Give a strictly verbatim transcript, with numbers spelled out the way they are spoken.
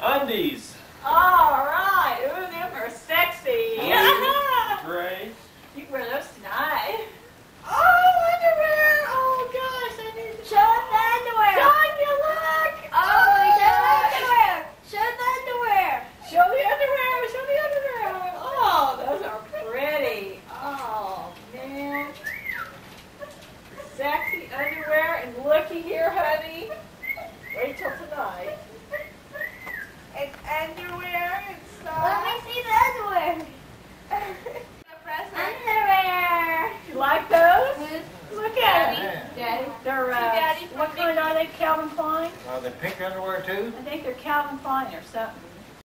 Undies. All right. Ooh, them are sexy. Gray. You can wear those tonight. Oh, underwear. Oh, gosh. I need to show the underwear. Sonia, look. Oh, my God. Underwear. Show the underwear. Show the underwear. Show the underwear. Oh, those are pretty. Oh, man. Sexy underwear. And looky here, honey. Wait till tonight. And underwear and stuff. Let me see the underwear. Underwear. You like those? Look at them. Daddy. They're, uh, Daddy, what kind are they, Calvin Klein? Are they pink underwear too? I think they're Calvin Klein or something.